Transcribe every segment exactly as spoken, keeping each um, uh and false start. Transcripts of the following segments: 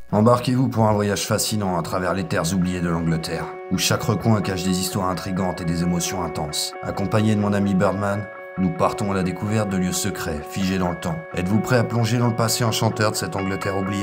Embarquez-vous pour un voyage fascinant à travers les terres oubliées de l'Angleterre, où chaque recoin cache des histoires intrigantes et des émotions intenses. Accompagné de mon ami Birdman, nous partons à la découverte de lieux secrets, figés dans le temps. Êtes-vous prêt à plonger dans le passé enchanteur de cette Angleterre oubliée ?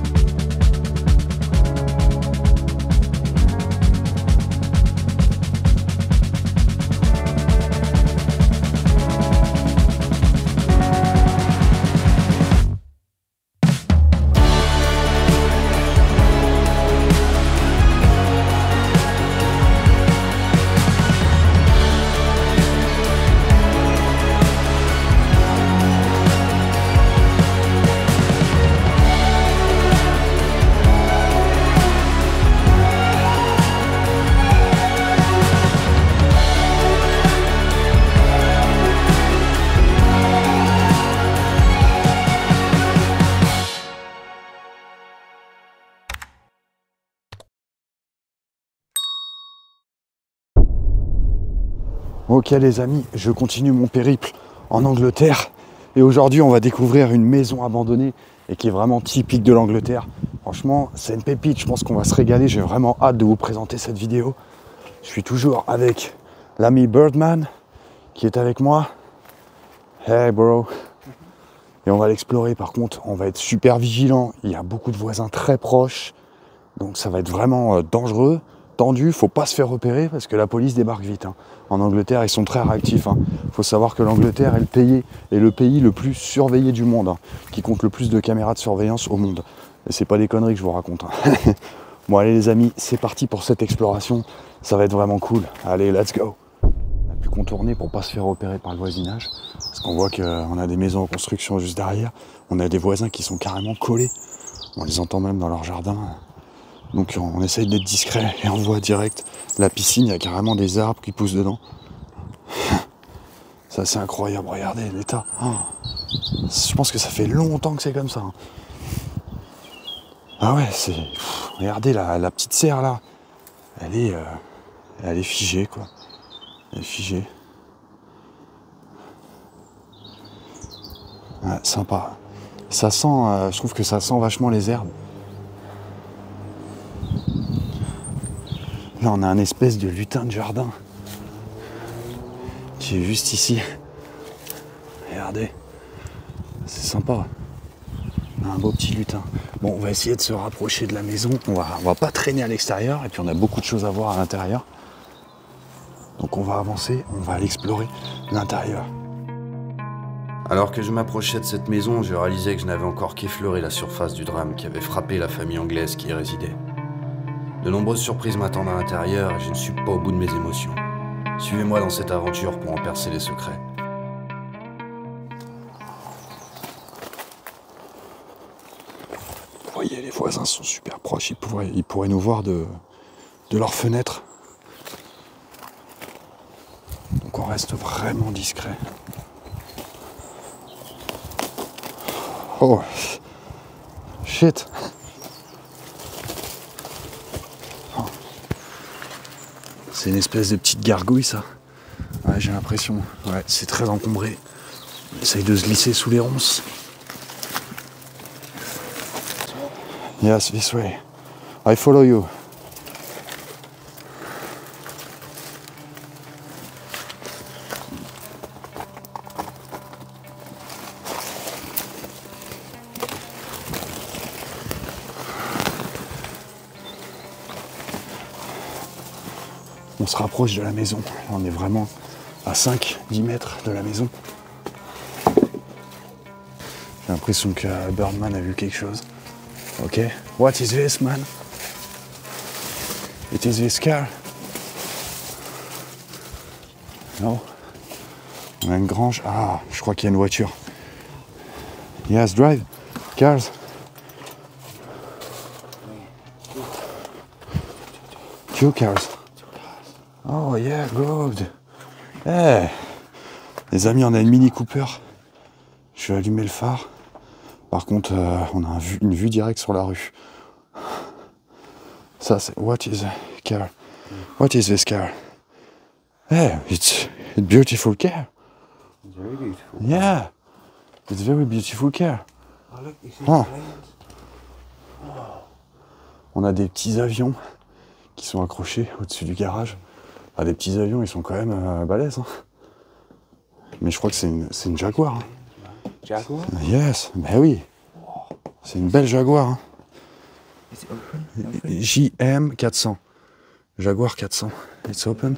Ok les amis, je continue mon périple en Angleterre et aujourd'hui on va découvrir une maison abandonnée et qui est vraiment typique de l'Angleterre. Franchement c'est une pépite, je pense qu'on va se régaler, j'ai vraiment hâte de vous présenter cette vidéo. Je suis toujours avec l'ami Birdman qui est avec moi. Hey bro. Et on va l'explorer, par contre on va être super vigilant, il y a beaucoup de voisins très proches donc ça va être vraiment euh, dangereux. Tendu, faut pas se faire repérer parce que la police débarque vite. Hein. En Angleterre, ils sont très réactifs. Hein. Faut savoir que l'Angleterre est le pays, est le pays le plus surveillé du monde, hein, qui compte le plus de caméras de surveillance au monde. Et c'est pas des conneries que je vous raconte. Hein. Bon allez les amis, c'est parti pour cette exploration. Ça va être vraiment cool. Allez, let's go. On a pu contourner pour pas se faire repérer par le voisinage. Parce qu'on voit qu'on a des maisons en construction juste derrière. On a des voisins qui sont carrément collés. On les entend même dans leur jardin. Donc on essaye d'être discret et on voit direct la piscine, il y a carrément des arbres qui poussent dedans. Ça c'est incroyable, regardez l'état. Oh. Je pense que ça fait longtemps que c'est comme ça. Ah ouais, c'est. Pff, regardez la, la petite serre là. Elle est. Euh... Elle est figée quoi. Elle est figée. Ouais, sympa. Ça sent. Euh, je trouve que ça sent vachement les herbes. Là, on a un espèce de lutin de jardin qui est juste ici. Regardez, c'est sympa. On a un beau petit lutin. Bon, on va essayer de se rapprocher de la maison. On va, on va pas traîner à l'extérieur et puis on a beaucoup de choses à voir à l'intérieur. Donc on va avancer, on va aller explorer l'intérieur. Alors que je m'approchais de cette maison, je réalisais que je n'avais encore qu'effleuré la surface du drame qui avait frappé la famille anglaise qui y résidait. De nombreuses surprises m'attendent à l'intérieur et je ne suis pas au bout de mes émotions. Suivez-moi dans cette aventure pour en percer les secrets. Vous voyez, les voisins sont super proches, ils pourraient, ils pourraient nous voir de, de leur fenêtre. Donc on reste vraiment discret. Oh, shit. C'est une espèce de petite gargouille ça. Ouais, j'ai l'impression. Ouais, c'est très encombré. On essaye de se glisser sous les ronces. Yes, this way. I follow you. On se rapproche de la maison. On est vraiment à cinq à dix mètres de la maison. J'ai l'impression que Birdman a vu quelque chose. Ok. What is this, man? It is this car? Non. On a une grange. Ah, je crois qu'il y a une voiture. Yes, drive. Cars. Two cars. Oh yeah, good. Hey. Les amis, on a une Mini Cooper. Je vais allumer le phare. Par contre, euh, on a un vue, une vue directe sur la rue. Ça, c'est... What is a car? What is this car? Hey, it's a beautiful car. It's very beautiful. Yeah. It's very beautiful car. Oh look, you see Oh. the flames? On a des petits avions qui sont accrochés au-dessus du garage. Ah, des petits avions, ils sont quand même euh, balèzes. Hein. Mais je crois que c'est une, c'est une Jaguar. Hein. Jaguar? Yes, ben oui. C'est une belle Jaguar. Hein. Is it open? Open? J M quatre cents. Jaguar quatre cents. It's open.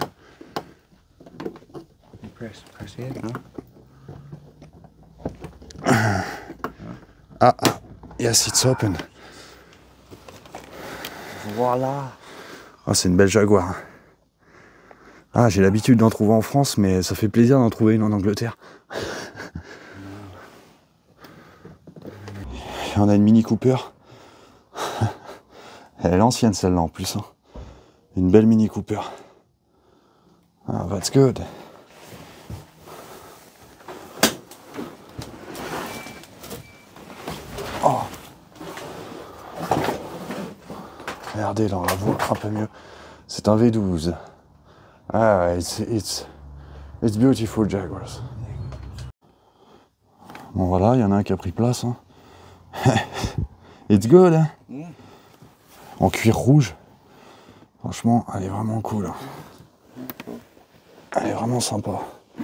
Press, press here, no? Ah, ah. Yes, it's open. Voilà. Ah, c'est une belle Jaguar. Hein. Ah, j'ai l'habitude d'en trouver en France, mais ça fait plaisir d'en trouver une en Angleterre. Et on a une Mini Cooper. Elle est ancienne celle-là en plus. Hein. Une belle Mini Cooper. Ah, that's good. Oh. Regardez, là on la voit un peu mieux. C'est un V douze. Ah, it's, it's, it's beautiful Jaguars. Bon voilà, il y en a un qui a pris place. Hein. It's good. Hein. Yeah. En cuir rouge. Franchement, elle est vraiment cool. Hein. Elle est vraiment sympa.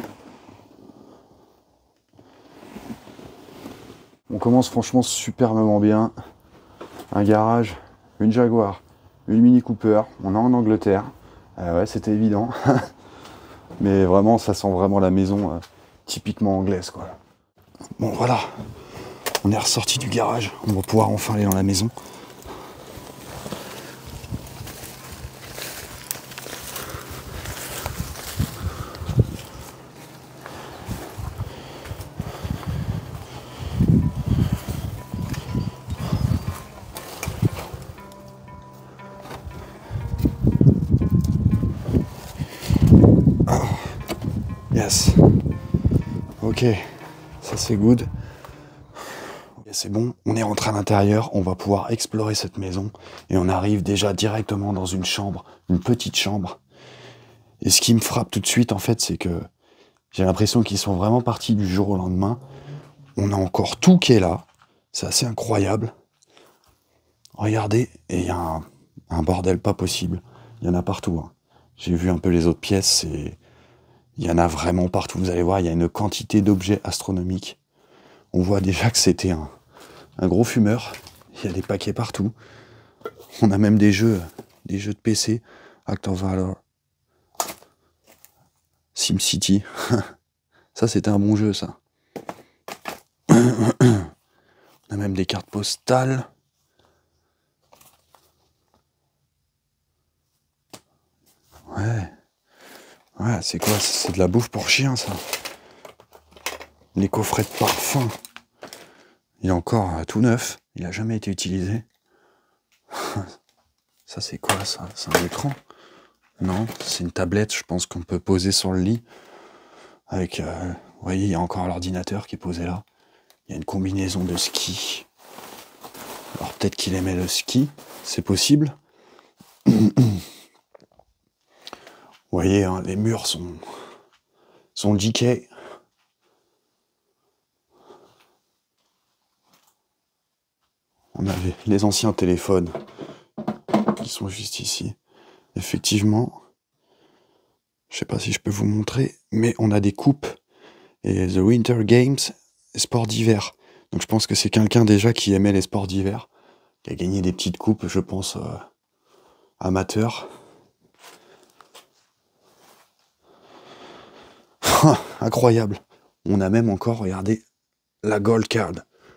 On commence franchement superbement bien. Un garage, une Jaguar, une Mini Cooper. On est en Angleterre. Euh, ouais, c'était évident. Mais vraiment, ça sent vraiment la maison euh, typiquement anglaise, quoi. Bon, voilà. On est ressorti du garage. On va pouvoir enfin aller dans la maison. Yes. Ok, ça c'est good. Okay, c'est bon, on est rentré à l'intérieur, on va pouvoir explorer cette maison et on arrive déjà directement dans une chambre, une petite chambre. Et ce qui me frappe tout de suite en fait, c'est que j'ai l'impression qu'ils sont vraiment partis du jour au lendemain. On a encore tout qui est là, c'est assez incroyable. Regardez, et il y a un, un bordel pas possible, il y en a partout. Hein. J'ai vu un peu les autres pièces, c'est... Il y en a vraiment partout, vous allez voir, il y a une quantité d'objets astronomiques. On voit déjà que c'était un, un gros fumeur. Il y a des paquets partout. On a même des jeux, des jeux de P C. Act of Valor. SimCity. Ça, c'était un bon jeu, ça. On a même des cartes postales. Ouais. Ouais, c'est quoi? C'est de la bouffe pour chien, ça. Les coffrets de parfum. Il est encore euh, tout neuf. Il n'a jamais été utilisé. Ça, c'est quoi, ça? C'est un écran? Non, c'est une tablette, je pense qu'on peut poser sur le lit. Avec, euh, vous voyez, il y a encore l'ordinateur qui est posé là. Il y a une combinaison de ski. Alors, peut-être qu'il aimait le ski. C'est possible. Vous voyez, hein, les murs sont, sont J K. On a les, les anciens téléphones qui sont juste ici. Effectivement, je sais pas si je peux vous montrer, mais on a des coupes et The Winter Games, sports d'hiver. Donc je pense que c'est quelqu'un déjà qui aimait les sports d'hiver, qui a gagné des petites coupes, je pense, euh, amateurs. Incroyable. On a même encore, regardez, la Gold Card.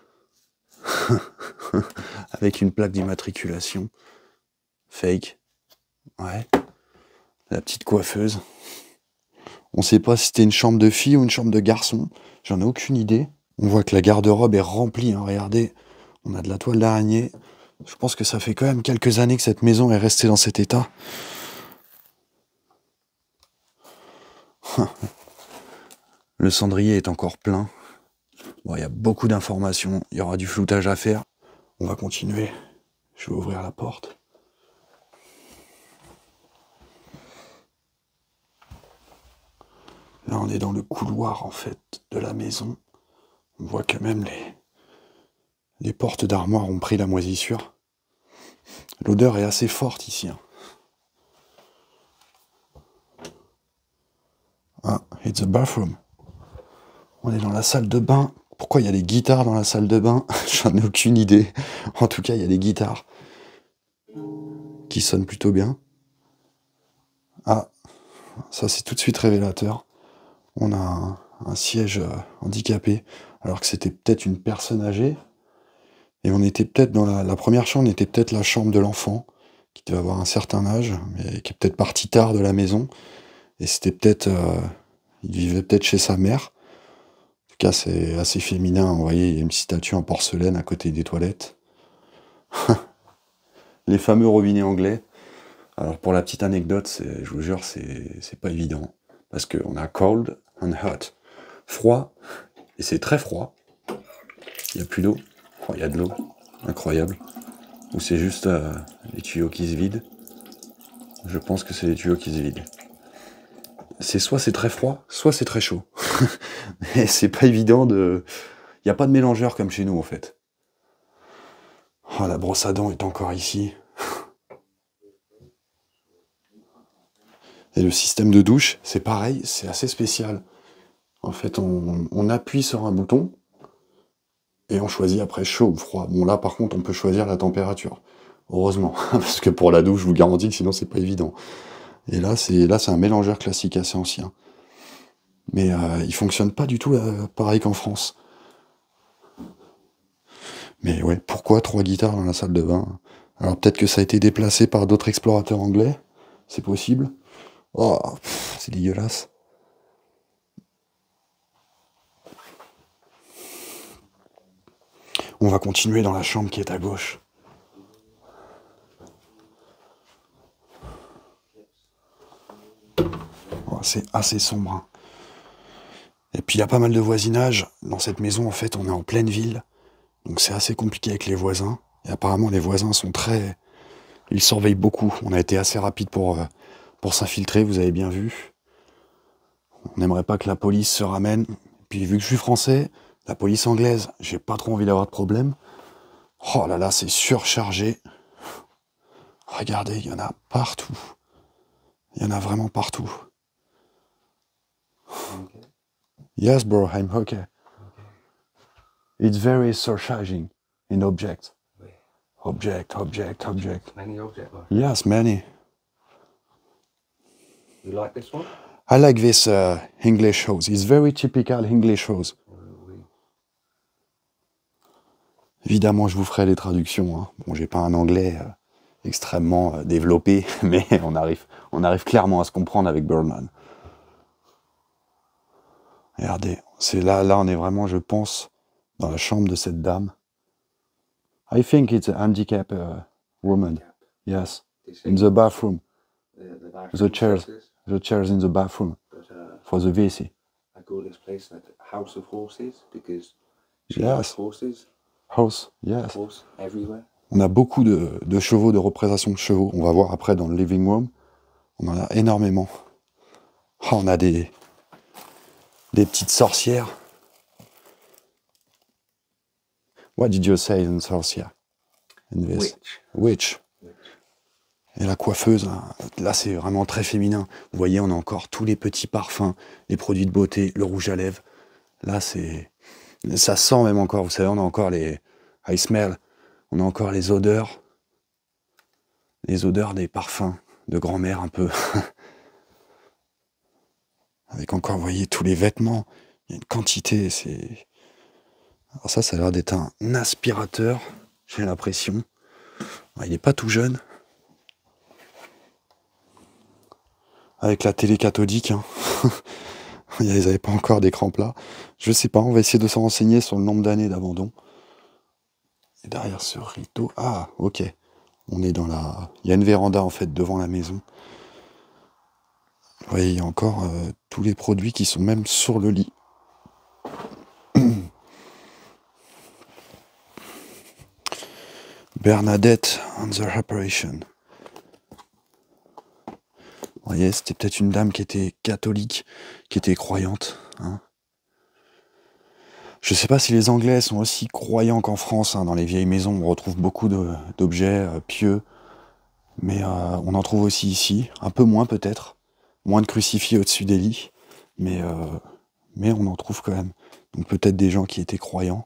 Avec une plaque d'immatriculation. Fake. Ouais. La petite coiffeuse. On sait pas si c'était une chambre de fille ou une chambre de garçon. J'en ai aucune idée. On voit que la garde-robe est remplie. Hein. Regardez, on a de la toile d'araignée. Je pense que ça fait quand même quelques années que cette maison est restée dans cet état. Le cendrier est encore plein. Bon, il y a beaucoup d'informations. Il y aura du floutage à faire. On va continuer. Je vais ouvrir la porte. Là, on est dans le couloir, en fait, de la maison. On voit que même les, les portes d'armoire ont pris la moisissure. L'odeur est assez forte ici. Hein. Ah, it's the bathroom. On est dans la salle de bain. Pourquoi il y a des guitares dans la salle de bain? J'en ai aucune idée. En tout cas, il y a des guitares qui sonnent plutôt bien. Ah, ça c'est tout de suite révélateur. On a un, un siège euh, handicapé, alors que c'était peut-être une personne âgée. Et on était peut-être dans la, la première chambre, était peut-être la chambre de l'enfant, qui devait avoir un certain âge, mais qui est peut-être parti tard de la maison. Et c'était peut-être... Euh, il vivait peut-être chez sa mère. En tout cas, c'est assez féminin. Vous voyez, il y a une petite statue en porcelaine à côté des toilettes. Les fameux robinets anglais. Alors, pour la petite anecdote, je vous jure, c'est pas évident. Parce qu'on a cold and hot. Froid, et c'est très froid. Il n'y a plus d'eau. Oh, il y a de l'eau. Incroyable. Ou c'est juste euh, les tuyaux qui se vident. Je pense que c'est les tuyaux qui se vident. C'est soit c'est très froid, soit c'est très chaud. Et c'est pas évident de... Il n'y a pas de mélangeur comme chez nous, en fait. Oh, la brosse à dents est encore ici. Et le système de douche, c'est pareil, c'est assez spécial. En fait, on, on appuie sur un bouton et on choisit après chaud ou froid. Bon, là, par contre, on peut choisir la température. Heureusement, parce que pour la douche, je vous garantis que sinon, c'est pas évident. Et là, c'est là, c'est un mélangeur classique assez ancien. Mais euh, il fonctionne pas du tout euh, pareil qu'en France. Mais ouais, pourquoi trois guitares dans la salle de bain? Alors peut-être que ça a été déplacé par d'autres explorateurs anglais. C'est possible. Oh, c'est dégueulasse. On va continuer dans la chambre qui est à gauche. Oh, c'est assez sombre. Hein. Et puis il y a pas mal de voisinage. Dans cette maison, en fait, on est en pleine ville. Donc c'est assez compliqué avec les voisins. Et apparemment, les voisins sont très... Ils surveillent beaucoup. On a été assez rapide pour, euh, pour s'infiltrer, vous avez bien vu. On n'aimerait pas que la police se ramène. Puis vu que je suis français, la police anglaise, j'ai pas trop envie d'avoir de problème. Oh là là, c'est surchargé. Regardez, il y en a partout. Il y en a vraiment partout. Okay. Yes, bro, I'm okay. It's very surcharging in object. Object, object, object. Many object work. Yes, many. You like this one? I like this uh, English house. It's very typical English house. Uh, we... Évidemment, je vous ferai les traductions. Hein. Bon, j'ai pas un anglais euh, extrêmement euh, développé, mais on arrive, on arrive clairement à se comprendre avec Birdman. Regardez, c'est là, là, on est vraiment, je pense, dans la chambre de cette dame. I think it's a handicapped uh, woman. Yes, in the bathroom. The, the, bathroom The chairs, places, the chairs in the bathroom but, uh, for the V C. I call this place the House of Horses because she Yes. has horses, House, yes. horse everywhere. On a beaucoup de, de chevaux, de représentation de chevaux. On va voir après dans le living room. On en a énormément. Oh, on a des, des petites sorcières. What did you say in sorcière? In this? Witch. Witch. Et la coiffeuse, là c'est vraiment très féminin. Vous voyez, on a encore tous les petits parfums, les produits de beauté, le rouge à lèvres. Là c'est... Ça sent même encore, vous savez, on a encore les... I smell. On a encore les odeurs. Les odeurs des parfums de grand-mère un peu. Avec encore, vous voyez, tous les vêtements. Il y a une quantité, c'est... Alors ça, ça a l'air d'être un aspirateur, j'ai l'impression. Il n'est pas tout jeune. Avec la télé cathodique. Hein. Ils n'avaient pas encore d'écran plat. Je sais pas, on va essayer de se renseigner sur le nombre d'années d'abandon. Et derrière ce rideau... Ah, ok. On est dans la... Il y a une véranda, en fait, devant la maison. Vous voyez, il y a encore euh, tous les produits qui sont même sur le lit. Bernadette on the operation. Vous voyez, c'était peut-être une dame qui était catholique, qui était croyante. Hein. Je ne sais pas si les Anglais sont aussi croyants qu'en France. Hein. Dans les vieilles maisons, on retrouve beaucoup d'objets euh, pieux. Mais euh, on en trouve aussi ici, un peu moins peut-être, moins de crucifix au-dessus des lits, mais, euh, mais on en trouve quand même. Donc peut-être des gens qui étaient croyants.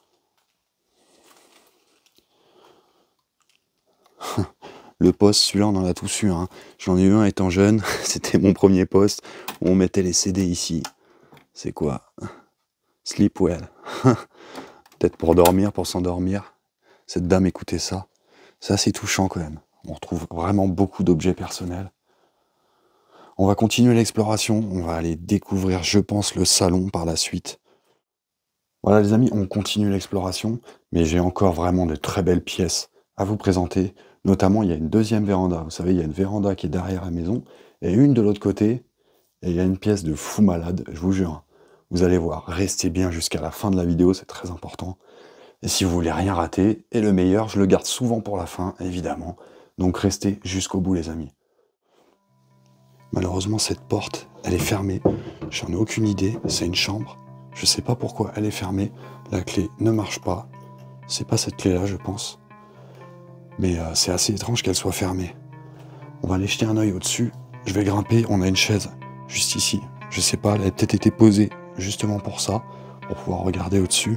Le poste, celui-là, on en a tous eu. Hein. J'en ai eu un étant jeune, c'était mon premier poste, où on mettait les C D ici. C'est quoi? Sleep well. Peut-être pour dormir, pour s'endormir. Cette dame écoutait ça. C'est assez touchant quand même. On retrouve vraiment beaucoup d'objets personnels. On va continuer l'exploration. On va aller découvrir, je pense, le salon par la suite. Voilà les amis, on continue l'exploration. Mais j'ai encore vraiment de très belles pièces à vous présenter. Notamment, il y a une deuxième véranda. Vous savez, il y a une véranda qui est derrière la maison. Et une de l'autre côté. Et il y a une pièce de fou malade, je vous jure. Vous allez voir, restez bien jusqu'à la fin de la vidéo, c'est très important. Et si vous voulez rien rater, et le meilleur, je le garde souvent pour la fin, évidemment. Donc restez jusqu'au bout les amis. Malheureusement, cette porte, elle est fermée. J'en ai aucune idée, c'est une chambre. Je sais pas pourquoi elle est fermée. La clé ne marche pas. C'est pas cette clé-là, je pense. Mais euh, c'est assez étrange qu'elle soit fermée. On va aller jeter un œil au-dessus. Je vais grimper, on a une chaise juste ici. Je sais pas, elle a peut-être été posée justement pour ça, pour pouvoir regarder au-dessus.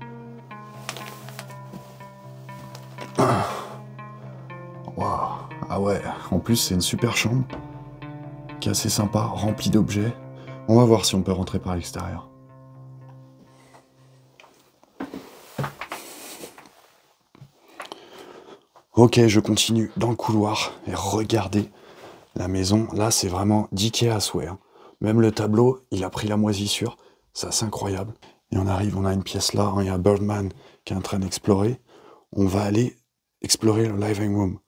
Waouh. Ah ouais, en plus c'est une super chambre, qui est assez sympa, remplie d'objets. On va voir si on peut rentrer par l'extérieur. Ok, je continue dans le couloir, et regardez la maison, là c'est vraiment d'Ikea à souhait. Hein. Même le tableau, il a pris la moisissure, c'est assez incroyable. Et on arrive, on a une pièce là, hein, il y a Birdman qui est en train d'explorer. On va aller explorer le living room.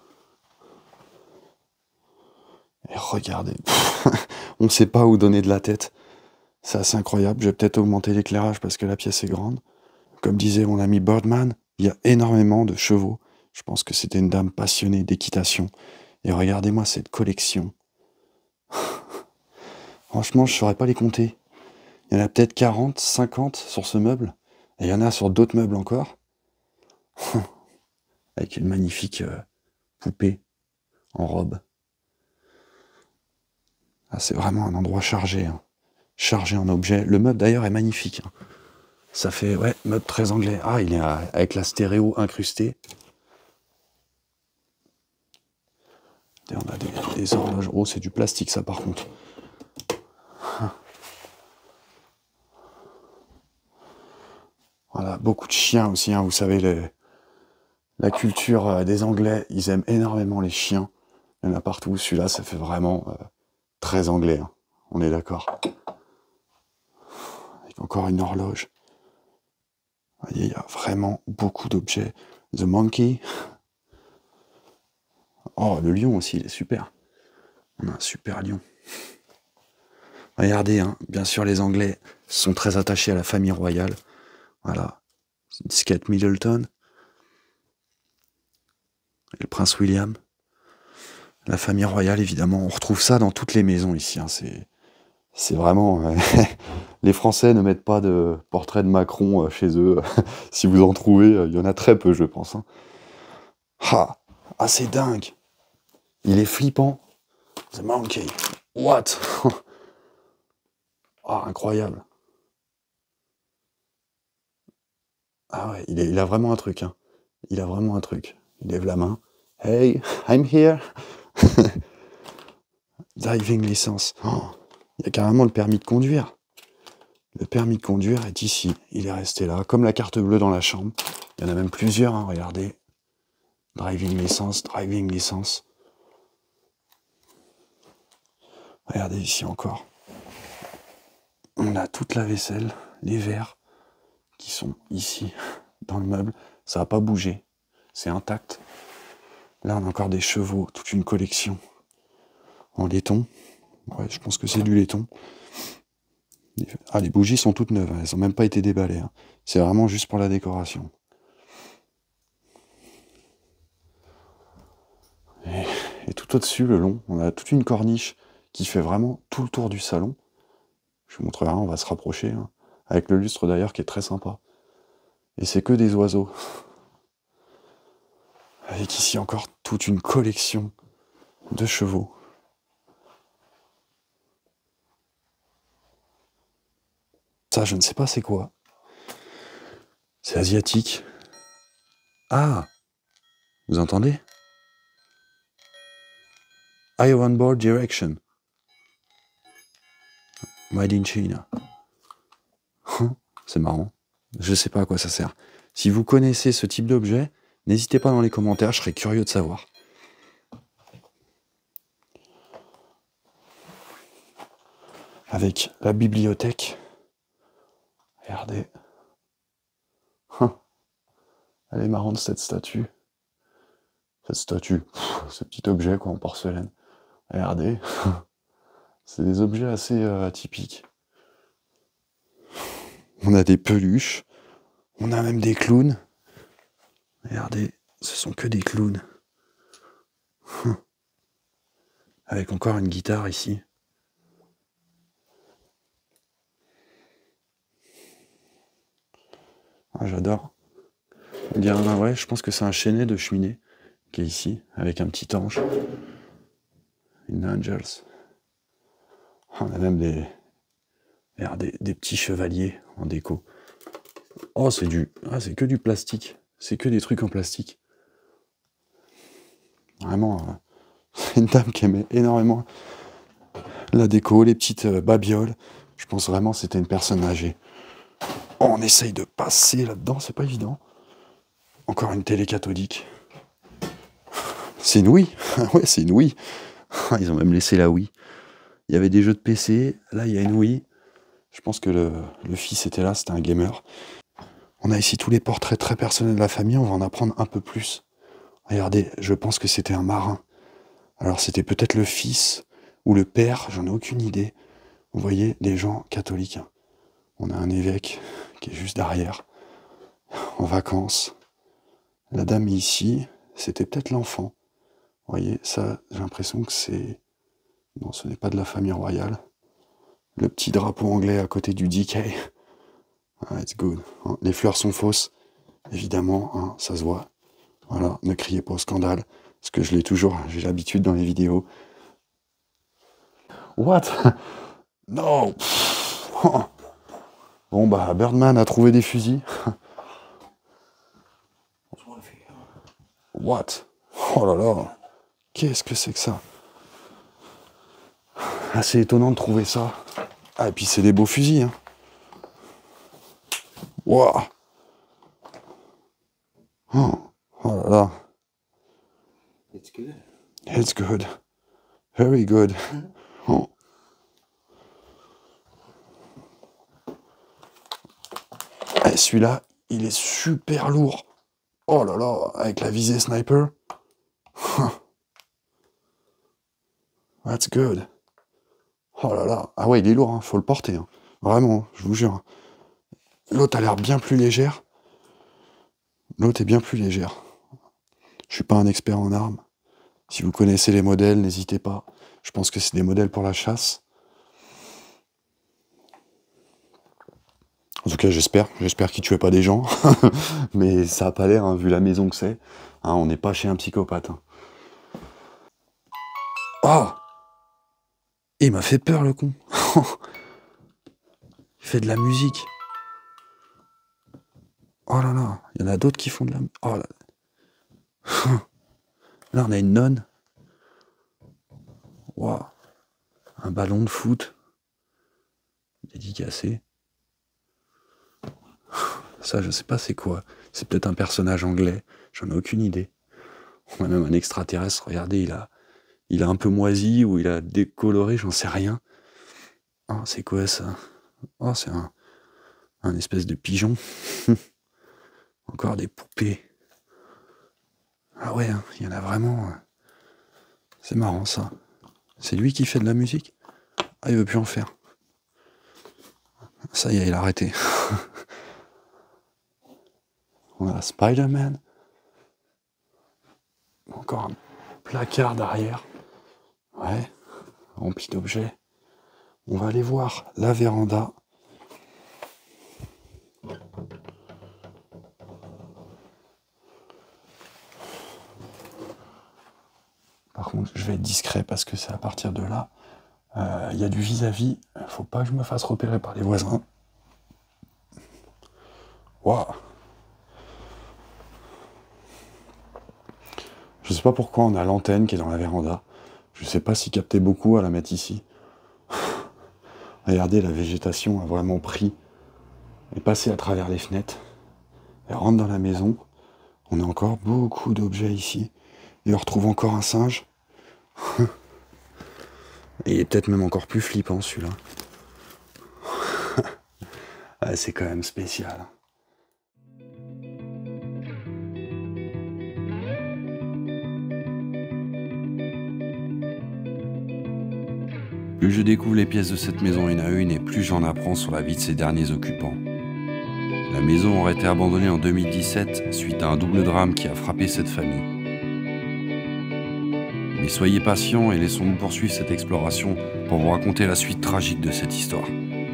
Et regardez, on ne sait pas où donner de la tête. C'est assez incroyable, je vais peut-être augmenter l'éclairage parce que la pièce est grande. Comme disait mon ami Birdman, il y a énormément de chevaux. Je pense que c'était une dame passionnée d'équitation. Et regardez-moi cette collection. Franchement, je ne saurais pas les compter. Il y en a peut-être quarante, cinquante sur ce meuble. Et il y en a sur d'autres meubles encore. Avec une magnifique euh, poupée en robe. Ah, c'est vraiment un endroit chargé. Hein. Chargé en objets. Le meuble d'ailleurs est magnifique. Hein. Ça fait, ouais, meuble très anglais. Ah, il est à, avec la stéréo incrustée. Et on a des, des horloges. Oh, c'est du plastique ça par contre. Voilà, beaucoup de chiens aussi, hein. Vous savez, le, la culture des Anglais, ils aiment énormément les chiens. Il y en a partout, celui-là, ça fait vraiment euh, très anglais, hein. On est d'accord. Avec encore une horloge. Vous voyez, il y a vraiment beaucoup d'objets. The Monkey. Oh, le lion aussi, il est super. On a un super lion. Regardez, hein, bien sûr, les Anglais sont très attachés à la famille royale. Voilà, disquette Middleton, et le prince William, la famille royale évidemment, on retrouve ça dans toutes les maisons ici, hein. c'est, c'est vraiment... Euh, les Français ne mettent pas de portrait de Macron euh, chez eux, si vous en trouvez, euh, il y en a très peu je pense. Hein. Ah, ah c'est dingue, il est flippant, The Monkey, what? Ah, incroyable. Ah ouais, il, est, il a vraiment un truc, hein. Il a vraiment un truc. Il lève la main. Hey, I'm here. Driving licence. Oh, il y a carrément le permis de conduire. Le permis de conduire est ici. Il est resté là, comme la carte bleue dans la chambre. Il y en a même plusieurs, hein, regardez. Driving licence, driving licence. Regardez ici encore. On a toute la vaisselle, les verres qui sont ici, dans le meuble. Ça n'a pas bougé. C'est intact. Là, on a encore des chevaux, toute une collection. En laiton. Ouais, je pense que c'est du laiton. Ah, les bougies sont toutes neuves. Elles n'ont même pas été déballées. Hein. C'est vraiment juste pour la décoration. Et, et tout au-dessus, le long, on a toute une corniche qui fait vraiment tout le tour du salon. Je vous montrerai, on va se rapprocher. Hein, avec le lustre d'ailleurs qui est très sympa. Et c'est que des oiseaux. Avec ici encore toute une collection de chevaux. Ça, je ne sais pas c'est quoi. C'est asiatique. Ah! Vous entendez? I on board direction. Made in China. C'est marrant. Je sais pas à quoi ça sert. Si vous connaissez ce type d'objet, n'hésitez pas dans les commentaires, je serais curieux de savoir. Avec la bibliothèque. Regardez. Elle est marrante cette statue. Cette statue, pff, ce petit objet quoi en porcelaine. Regardez. C'est des objets assez euh, atypiques. On a des peluches. On a même des clowns. Regardez, ce sont que des clowns. Avec encore une guitare ici. Ah, j'adore. On dirait un, ouais, je pense que c'est un chaînet de cheminée qui est ici, avec un petit ange. Une angels. On a même des, regardez, des petits chevaliers en déco. Oh, c'est du, ah, c'est que du plastique. C'est que des trucs en plastique. Vraiment, euh, c'est une dame qui aimait énormément la déco, les petites euh, babioles. Je pense vraiment que c'était une personne âgée. Oh, on essaye de passer là-dedans, c'est pas évident. Encore une télé cathodique. C'est une Wii. Ouais, c'est une Wii. Ils ont même laissé la Wii. Il y avait des jeux de P C. Là, il y a une Wii. Je pense que le, le fils était là, c'était un gamer. On a ici tous les portraits très personnels de la famille. On va en apprendre un peu plus. Regardez, je pense que c'était un marin. Alors, c'était peut-être le fils ou le père. J'en ai aucune idée. Vous voyez, des gens catholiques. On a un évêque qui est juste derrière, en vacances. La dame ici, c'était peut-être l'enfant. Vous voyez, ça, j'ai l'impression que c'est... Non, ce n'est pas de la famille royale. Le petit drapeau anglais à côté du D K. Ah, it's good. Les fleurs sont fausses, évidemment, hein, ça se voit. Voilà, ne criez pas au scandale, parce que je l'ai toujours, j'ai l'habitude dans les vidéos. What? Non. Bon bah, Birdman a trouvé des fusils. What? Oh là là. Qu'est-ce que c'est que ça? Assez étonnant de trouver ça. Ah, et puis c'est des beaux fusils. Hein. Wow. Oh. Oh là là. It's good. It's good. Very good. Oh. Et celui-là, il est super lourd. Oh là là, avec la visée sniper. That's good. Oh là là. Ah ouais, il est lourd, hein. Faut le porter. Hein. Vraiment, je vous jure. L'autre a l'air bien plus légère. L'autre est bien plus légère. Je suis pas un expert en armes. Si vous connaissez les modèles, n'hésitez pas. Je pense que c'est des modèles pour la chasse. En tout cas, j'espère. J'espère qu'il tuait pas des gens. Mais ça a pas l'air, hein, vu la maison que c'est. Hein, on n'est pas chez un psychopathe. Hein. Oh! Il m'a fait peur, le con. Il fait de la musique. Oh là là, il y en a d'autres qui font de la... Oh là. Là, on a une nonne. Wow. Un ballon de foot. Dédicacé. Ça, je sais pas c'est quoi. C'est peut-être un personnage anglais. J'en ai aucune idée. On a même un extraterrestre. Regardez, il a, il a un peu moisi ou il a décoloré, j'en sais rien. Oh, c'est quoi ça? Oh, c'est un, un espèce de pigeon. Encore des poupées. Ah ouais, hein, il y en a vraiment. C'est marrant ça. C'est lui qui fait de la musique? Ah, il veut plus en faire. Ça y est, il a arrêté. On a Spider-Man. Encore un placard derrière. Ouais, rempli d'objets. On va aller voir la véranda. Par contre, je vais être discret parce que c'est à partir de là. Il euh, y a du vis-à-vis. -vis. Faut pas que je me fasse repérer par les voisins. Waouh. Je sais pas pourquoi on a l'antenne qui est dans la véranda. Je sais pas si capter beaucoup à la mettre ici. Regardez, la végétation a vraiment pris et passé à travers les fenêtres. Elle rentre dans la maison. On a encore beaucoup d'objets ici. Et on retrouve encore un singe. Et il est peut-être même encore plus flippant celui-là. Ah, c'est quand même spécial. Plus je découvre les pièces de cette maison une à une et plus j'en apprends sur la vie de ses derniers occupants. La maison aurait été abandonnée en deux mille dix-sept suite à un double drame qui a frappé cette famille. Mais soyez patients et laissons-nous poursuivre cette exploration pour vous raconter la suite tragique de cette histoire.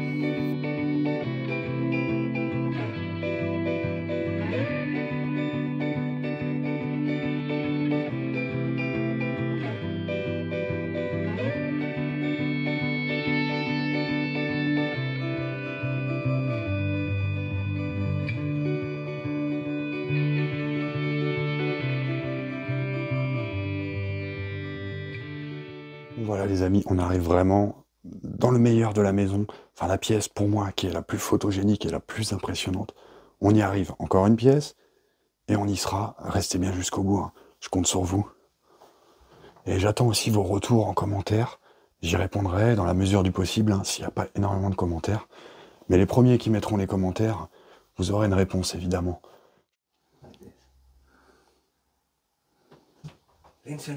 Voilà les amis, on arrive vraiment dans le meilleur de la maison, enfin la pièce pour moi qui est la plus photogénique et la plus impressionnante. On y arrive, encore une pièce, et on y sera. Restez bien jusqu'au bout, hein. Je compte sur vous. Et j'attends aussi vos retours en commentaire. J'y répondrai dans la mesure du possible, hein, s'il n'y a pas énormément de commentaires. Mais les premiers qui mettront les commentaires, vous aurez une réponse évidemment. Vincent.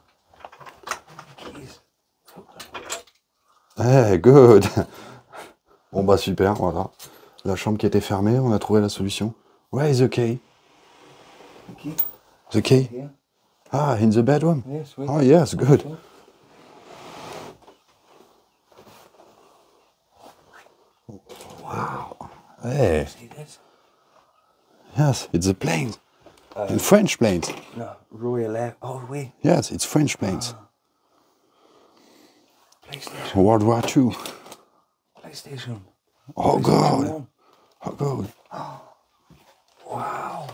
Hey, good. Bon bah super, voilà. La chambre qui était fermée, on a trouvé la solution. Where is the key? Okay. The key? Yeah. Ah, in the bedroom? Yes, wait. Oh yes, good. Wow. Hey. See this? Yes, it's a plane. Uh, In French planes. No, Royal Air. Oh, wait. Yes, it's French planes. PlayStation. World War Two. PlayStation. Oh PlayStation god. one. Oh god. Wow.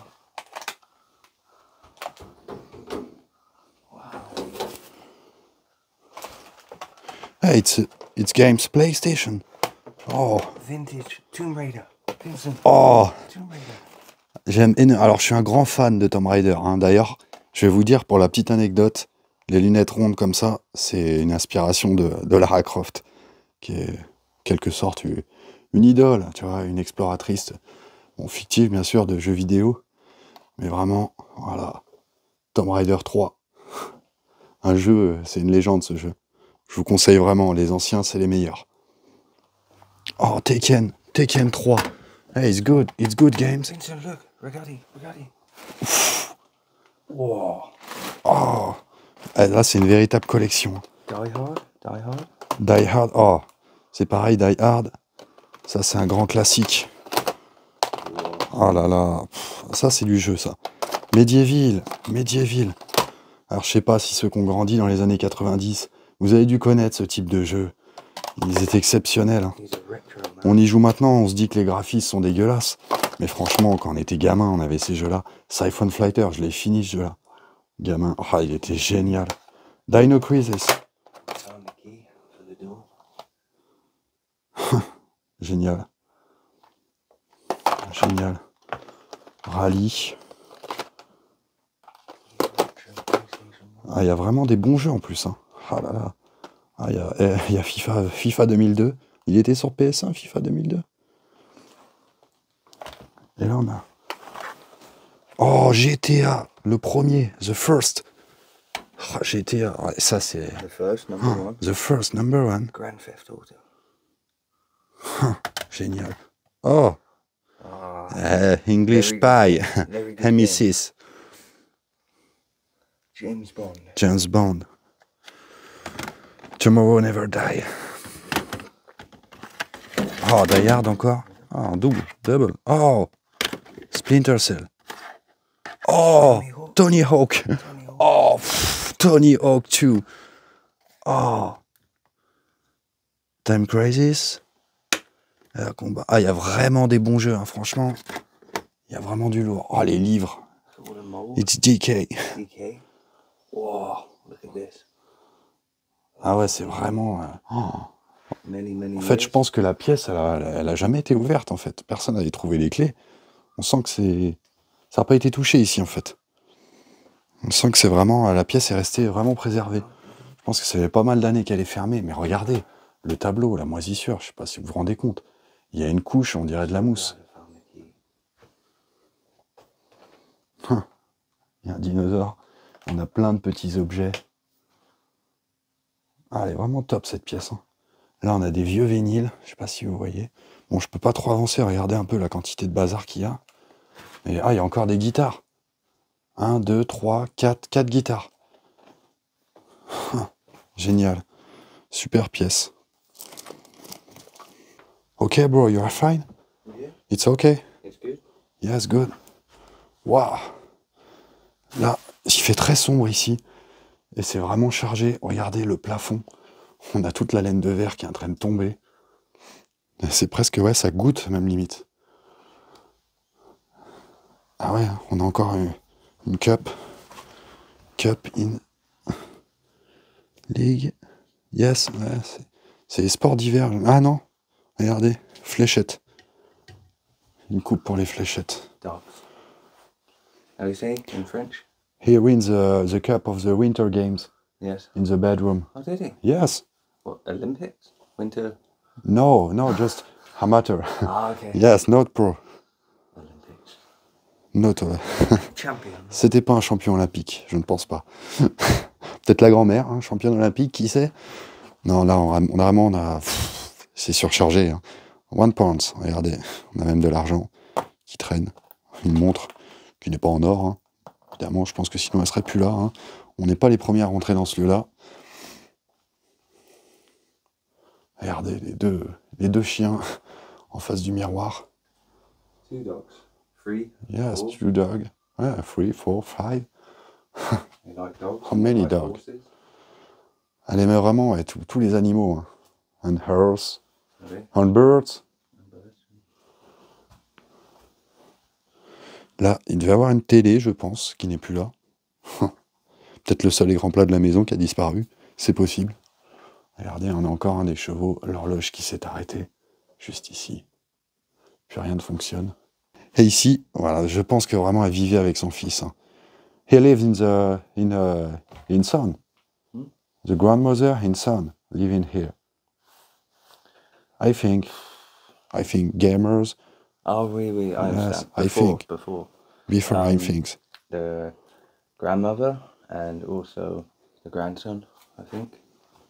Hey, it's it's games PlayStation. Oh. Vintage Tomb Raider. Vincent. Oh. Tomb Raider. J'aime énormément. Alors, je suis un grand fan de Tomb Raider. Hein. D'ailleurs, je vais vous dire pour la petite anecdote, les lunettes rondes comme ça, c'est une inspiration de, de Lara Croft, qui est en quelque sorte une, une idole, tu vois, une exploratrice, bon, fictive bien sûr, de jeux vidéo, mais vraiment, voilà, Tomb Raider trois. Un jeu, c'est une légende ce jeu. Je vous conseille vraiment, les anciens, c'est les meilleurs. Oh, Tekken, Tekken trois. Hey, it's good, it's good games. Vincent, look. Regardez, regardez. Wow. Oh, là, c'est une véritable collection. Die Hard. Die Hard. Die Hard, oh, c'est pareil, Die Hard. Ça, c'est un grand classique. Oh là là, pff, ça, c'est du jeu, ça. Medieval, Medieval. Alors, je sais pas si ceux qui ont grandi dans les années quatre-vingt-dix, vous avez dû connaître ce type de jeu. Ils étaient exceptionnels. Hein. On y joue maintenant, on se dit que les graphismes sont dégueulasses. Mais franchement, quand on était gamin, on avait ces jeux-là. Siphon Fighter, je l'ai fini ce jeu-là. Gamin, oh, il était génial. Dino Crisis. Génial. Génial. Rallye. Ah, il y a vraiment des bons jeux en plus. Hein. Ah là là. Ah, il y a, eh, il y a FIFA, FIFA deux mille deux. Il était sur P S un, FIFA deux mille deux. Et là, on a... Oh, G T A, le premier, the first. Oh, G T A, ouais, ça c'est... The first, number Oh, one. the first, number one. Grand Theft Auto. Oh, génial. Oh, Ah, euh, English very Pie, good. Very good M I game. six, James Bond. James Bond. Tomorrow Never Die. Oh, Die Hard encore. Oh, double, double. Oh, Splinter Cell. Oh, Tony Hawk. Tony Hawk. Oh, pff. Tony Hawk deux. Oh. Time Crisis. Euh, combat. Ah, il y a vraiment des bons jeux, hein, franchement. Il y a vraiment du lourd. Oh, les livres. It's D K. D K. Wow, look at this. Ah ouais, c'est vraiment... euh, oh. Many, many En fait, je years. pense que la pièce, elle a, elle a jamais été ouverte, en fait. Personne n'avait trouvé les clés. On sent que c'est... Ça n'a pas été touché ici, en fait. On sent que c'est vraiment... La pièce est restée vraiment préservée. Je pense que ça fait pas mal d'années qu'elle est fermée. Mais regardez, le tableau, la moisissure, je sais pas si vous vous rendez compte. Il y a une couche, on dirait de la mousse. Hum. Il y a un dinosaure. On a plein de petits objets. Ah, elle est vraiment top, cette pièce. Hein. Là, on a des vieux vinyles. Je sais pas si vous voyez. Bon, je peux pas trop avancer. Regardez un peu la quantité de bazar qu'il y a. Et, ah, il y a encore des guitares. un, deux, trois, quatre. quatre guitares. Hum. Génial. Super pièce. Ok, bro, you are fine? Yeah, It's okay? it's good. Yes, good. Waouh. Là, il fait très sombre ici. Et c'est vraiment chargé. Regardez le plafond. On a toute la laine de verre qui est en train de tomber. C'est presque, ouais, ça goûte même limite. Ah ouais, on a encore une, une cup. Cup in League. Yes, ouais, c'est, c'est les sports d'hiver. Ah non, regardez, fléchette. Une coupe pour les fléchettes. Dogs. How do you say in French? He wins the, the cup of the Winter Games Yes. in the bedroom. Oh, did he? Yes. What, Olympics? Winter? No, no, just amateur. Ah, okay. Yes, not pro. Olympics. Not, uh, Champion. C'était pas un champion olympique, je ne pense pas. Peut-être la grand-mère, hein, championne olympique, qui sait? Non, là, on a, on a vraiment, on a, pff, c'est surchargé. Hein. One pound, regardez, on a même de l'argent qui traîne. Une montre qui n'est pas en or. Hein. Évidemment, je pense que sinon elle serait plus là. Hein. On n'est pas les premiers à rentrer dans ce lieu-là. Regardez les deux, les deux chiens en face du miroir. Two dogs. Three. Yes, four. two dogs. Yeah, three, four, five. You like dogs? How many You like dogs? horses? Elle aimait vraiment ouais, tous tous les animaux. Hein. And horse, Really? and birds. Là, il devait y avoir une télé, je pense, qui n'est plus là. Peut-être le seul écran plat de la maison qui a disparu. C'est possible. Regardez, on a encore un des chevaux, l'horloge qui s'est arrêtée, juste ici. Puis rien ne fonctionne. Et ici, voilà, je pense que vraiment elle vivait avec son fils. Hein. He lived in the in uh, in son. Hmm? The grandmother and son living here. I think, I think gamers Oh, oui, oui, I Yes, understand. I Before, think. before. before I Um, think. The grandmother and also the grandson, I think.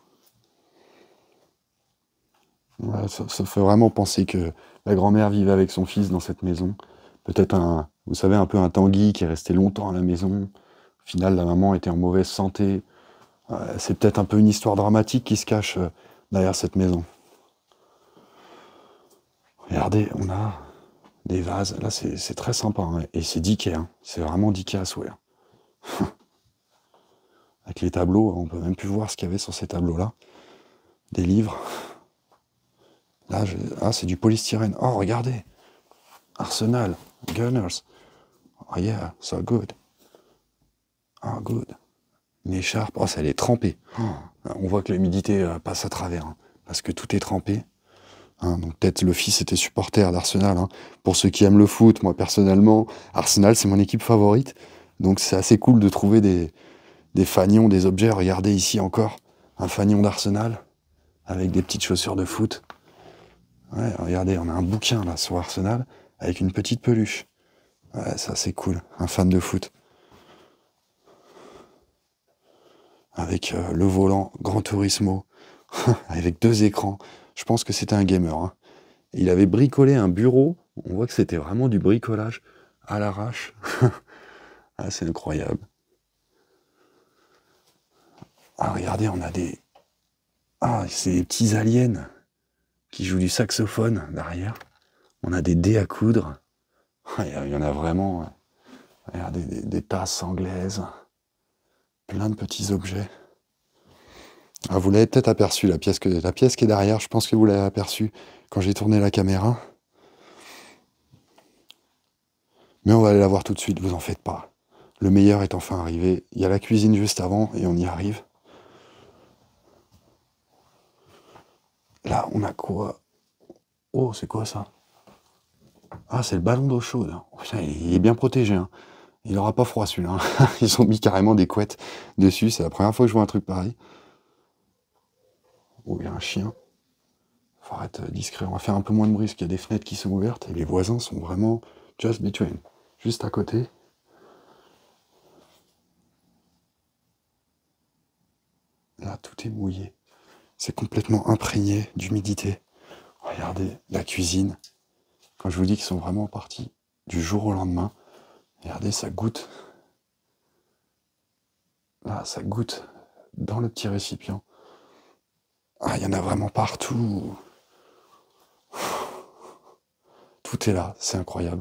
Ouais, ça, ça fait vraiment penser que la grand-mère vivait avec son fils dans cette maison. Peut-être un, vous savez, un peu un Tanguy qui est resté longtemps à la maison. Au final, la maman était en mauvaise santé. Euh, c'est peut-être un peu une histoire dramatique qui se cache euh, derrière cette maison. Regardez, on a des vases. Là, c'est c'est très sympa. Hein. Et c'est D K. Hein. C'est vraiment D K à souhait. Hein. Avec les tableaux, on peut même plus voir ce qu'il y avait sur ces tableaux-là. Des livres. Là, je... ah, c'est du polystyrène. Oh, regardez. Arsenal, Gunners. Oh yeah, so good. Oh, good. Une écharpe. Oh, ça, elle est trempée. Oh, on voit que l'humidité euh, passe à travers. Hein, parce que tout est trempé. Hein, donc peut-être le fils était supporter d'Arsenal. Hein. Pour ceux qui aiment le foot, moi personnellement, Arsenal, c'est mon équipe favorite. Donc c'est assez cool de trouver des, des fanions, des objets. Regardez ici encore un fanion d'Arsenal avec des petites chaussures de foot. Ouais, regardez, on a un bouquin là sur Arsenal avec une petite peluche. Ouais, ça c'est cool, un fan de foot. Avec euh, le volant Gran Turismo, avec deux écrans. Je pense que c'était un gamer. Hein. Il avait bricolé un bureau. On voit que c'était vraiment du bricolage à l'arrache. Ah, c'est incroyable. Ah, regardez, on a des... Ah, c'est des petits aliens qui jouent du saxophone derrière. On a des dés à coudre. Il y en a vraiment. Regardez, des, des tasses anglaises. Plein de petits objets. Ah, vous l'avez peut-être aperçu, la pièce, que, la pièce qui est derrière, je pense que vous l'avez aperçu quand j'ai tourné la caméra. Mais on va aller la voir tout de suite, vous en faites pas. Le meilleur est enfin arrivé. Il y a la cuisine juste avant et on y arrive. Là, on a quoi? Oh, c'est quoi ça? Ah, c'est le ballon d'eau chaude. Oh, putain, il est bien protégé. Hein. Il n'aura pas froid celui-là. Hein. Ils ont mis carrément des couettes dessus. C'est la première fois que je vois un truc pareil. Oh, il y a un chien. Faut être discret. On va faire un peu moins de bruit parce qu'il y a des fenêtres qui sont ouvertes et les voisins sont vraiment just between. Juste à côté. Là, tout est mouillé. C'est complètement imprégné d'humidité. Regardez la cuisine. Quand je vous dis qu'ils sont vraiment partis du jour au lendemain, regardez, ça goûte. Là, ça goûte dans le petit récipient. Ah, il y en a vraiment partout. Tout est là, c'est incroyable.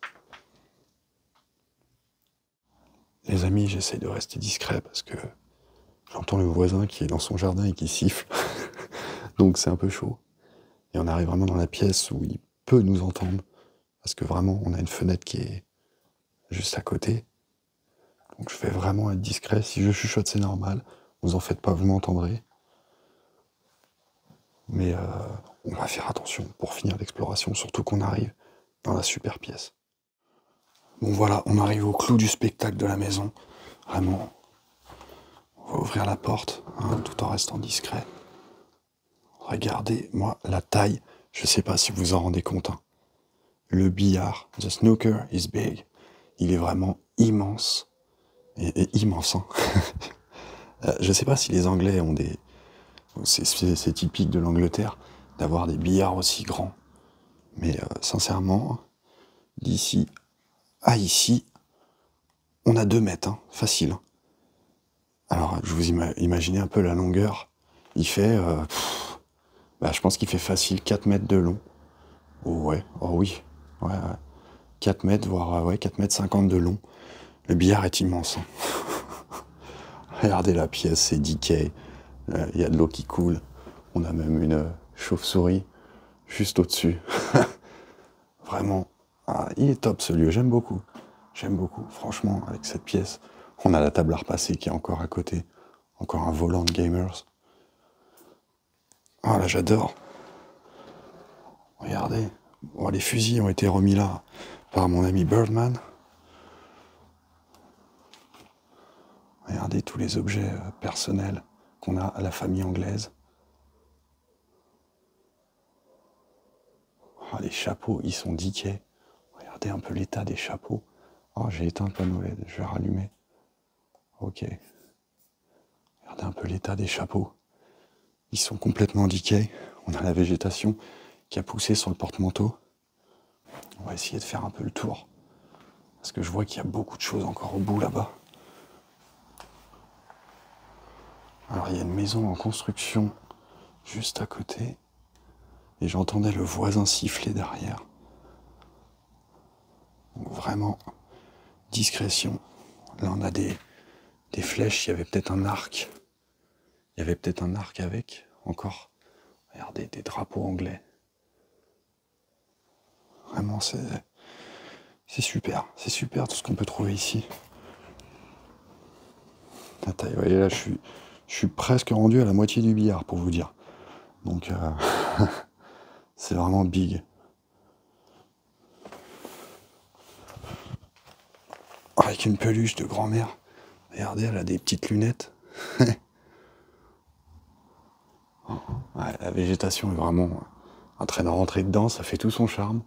Les amis, j'essaie de rester discret parce que j'entends le voisin qui est dans son jardin et qui siffle. Donc c'est un peu chaud. Et on arrive vraiment dans la pièce où il peut nous entendre. Parce que vraiment, on a une fenêtre qui est juste à côté. Donc je vais vraiment être discret. Si je chuchote, c'est normal. Vous en faites pas, vous m'entendrez. Mais euh, on va faire attention pour finir l'exploration, surtout qu'on arrive dans la super pièce. Bon voilà, on arrive au clou du spectacle de la maison. Vraiment, on va ouvrir la porte, hein, tout en restant discret. Regardez, moi, la taille, je sais pas si vous vous en rendez compte. Hein. Le billard, the snooker is big. Il est vraiment immense. Et, et immense, hein. Je sais pas si les Anglais ont des... C'est, c'est, c'est typique de l'Angleterre d'avoir des billards aussi grands. Mais euh, sincèrement, d'ici à ici, on a deux mètres, hein, facile. Alors, je vous ima- imaginez un peu la longueur. Il fait... Euh, pff, bah, je pense qu'il fait facile quatre mètres de long. Oh ouais, oh oui. Ouais, ouais. quatre mètres, voire ouais, quatre mètres cinquante de long. Le billard est immense. Hein. Regardez la pièce, c'est decay. Il y a de l'eau qui coule. On a même une chauve-souris juste au-dessus. Vraiment, ah, il est top ce lieu, j'aime beaucoup. J'aime beaucoup, franchement, avec cette pièce. On a la table à repasser qui est encore à côté. Encore un volant de gamers. Ah là, j'adore. Regardez, oh, les fusils ont été remis là par mon ami Birdman. Regardez tous les objets euh, personnels qu'on a à la famille anglaise. Oh, les chapeaux, ils sont decay. Regardez un peu l'état des chapeaux. Oh, j'ai éteint le panneau L E D, je vais rallumer. Ok. Regardez un peu l'état des chapeaux. Ils sont complètement decay. On a la végétation qui a poussé sur le porte-manteau. On va essayer de faire un peu le tour. Parce que je vois qu'il y a beaucoup de choses encore au bout là-bas. Alors il y a une maison en construction juste à côté. Et j'entendais le voisin siffler derrière. Donc vraiment, discrétion. Là on a des, des flèches, il y avait peut-être un arc. Il y avait peut-être un arc avec, encore. Regardez, des drapeaux anglais. Vraiment, c'est, c'est super. C'est super tout ce qu'on peut trouver ici. La taille, vous voyez là, je suis, je suis presque rendu à la moitié du billard, pour vous dire. Donc, euh, c'est vraiment big. Avec une peluche de grand-mère. Regardez, elle a des petites lunettes. Ouais, la végétation est vraiment en train de rentrer dedans, ça fait tout son charme.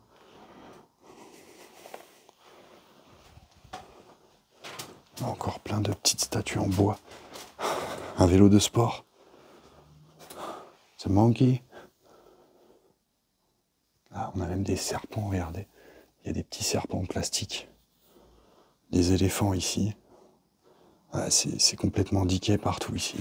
Encore plein de petites statues en bois. Un vélo de sport. The monkey. Là, on a même des serpents, regardez. Il y a des petits serpents en plastique. Des éléphants ici. Ouais, c'est, c'est complètement decay partout ici.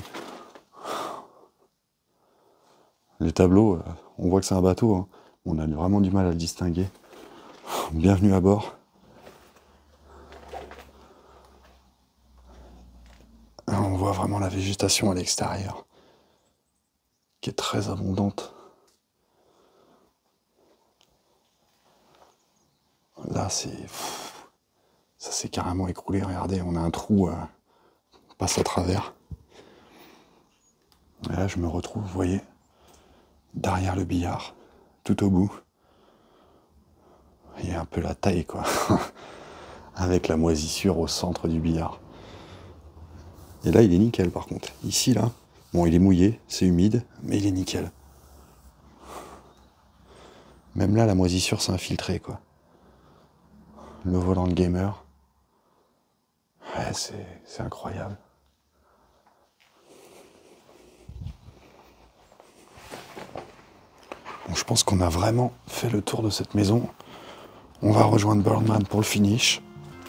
Le tableau, on voit que c'est un bateau. Hein. On a vraiment du mal à le distinguer. Bienvenue à bord. Alors, voit vraiment la végétation à l'extérieur, qui est très abondante. Là, c'est... Ça s'est carrément écroulé, regardez, on a un trou, euh, on passe à travers. Et là, je me retrouve, vous voyez, derrière le billard, tout au bout. Il y a un peu la taille, quoi, avec la moisissure au centre du billard. Et là, il est nickel, par contre. Ici, là, bon, il est mouillé, c'est humide, mais il est nickel. Même là, la moisissure s'est infiltrée, quoi. Le volant de gamer. Ouais, c'est, c'est incroyable. Bon, je pense qu'on a vraiment fait le tour de cette maison. On va rejoindre Birdman pour le finish.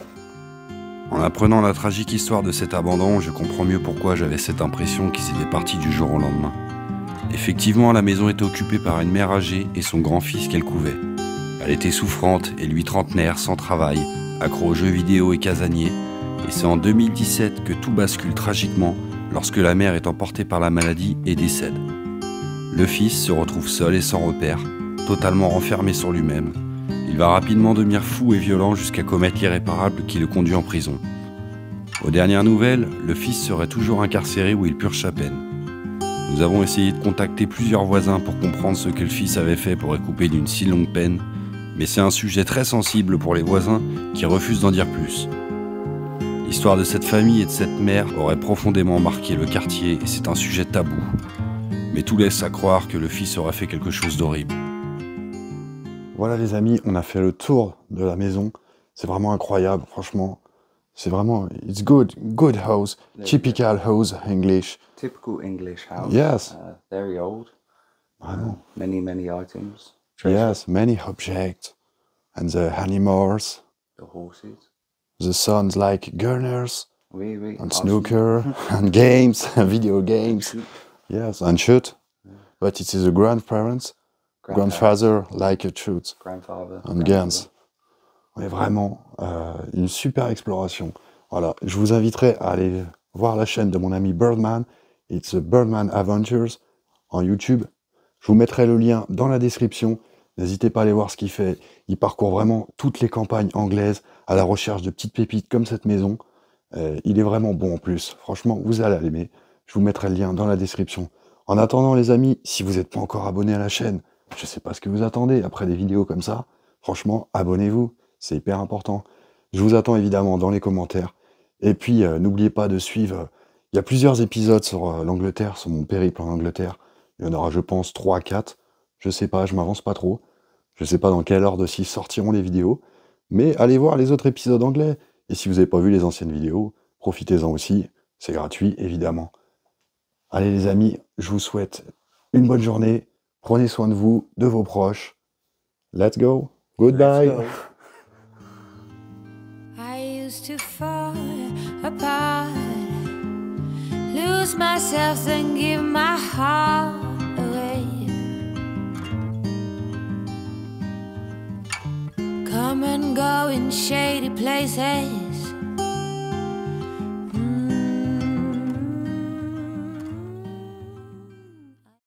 En apprenant la tragique histoire de cet abandon, je comprends mieux pourquoi j'avais cette impression qu'ils étaient partis du jour au lendemain. Effectivement, la maison était occupée par une mère âgée et son grand-fils qu'elle couvait. Elle était souffrante et lui trentenaire, sans travail, accro aux jeux vidéo et casanier. Et c'est en deux mille dix-sept que tout bascule tragiquement lorsque la mère est emportée par la maladie et décède. Le fils se retrouve seul et sans repère, totalement renfermé sur lui-même. Il va rapidement devenir fou et violent jusqu'à commettre l'irréparable qui le conduit en prison. Aux dernières nouvelles, le fils serait toujours incarcéré où il purge sa peine. Nous avons essayé de contacter plusieurs voisins pour comprendre ce que le fils avait fait pour écouper d'une si longue peine, mais c'est un sujet très sensible pour les voisins qui refusent d'en dire plus. L'histoire de cette famille et de cette mère aurait profondément marqué le quartier et c'est un sujet tabou. Mais tout laisse à croire que le fils aurait fait quelque chose d'horrible. Voilà les amis, on a fait le tour de la maison. C'est vraiment incroyable, franchement. C'est vraiment, it's good, good house, typical house English. Typical English house. Yes. Uh, very old. Vraiment. Uh, many, many items. Yes, many objects. And the animals. The horses. The sons like gunners. Oui, oui. And snooker. And games, video games. Yes, and shoot. Yeah. But it is the grandparents. Grandfather like a shoot. Grandfather. And guns. Oui, vraiment, euh, une super exploration. Voilà, je vous inviterai à aller voir la chaîne de mon ami Birdman. It's Birdman Adventures en YouTube. Je vous mettrai le lien dans la description. N'hésitez pas à aller voir ce qu'il fait. Il parcourt vraiment toutes les campagnes anglaises à la recherche de petites pépites comme cette maison. Euh, il est vraiment bon en plus. Franchement, vous allez l'aimer. Je vous mettrai le lien dans la description. En attendant les amis, si vous n'êtes pas encore abonné à la chaîne, je ne sais pas ce que vous attendez après des vidéos comme ça. Franchement, abonnez-vous. C'est hyper important. Je vous attends évidemment dans les commentaires. Et puis, euh, n'oubliez pas de suivre. Euh, il y a plusieurs épisodes sur euh, l'Angleterre, sur mon périple en Angleterre. Il y en aura, je pense, trois à quatre. Je sais pas, je m'avance pas trop. Je sais pas dans quelle ordre aussi sortiront les vidéos. Mais allez voir les autres épisodes anglais. Et si vous n'avez pas vu les anciennes vidéos, profitez-en aussi. C'est gratuit, évidemment. Allez les amis, je vous souhaite une bonne journée. Prenez soin de vous, de vos proches. Let's go. Goodbye. Let's go. To fall apart, lose myself, then give my heart away. Come and go in shady places,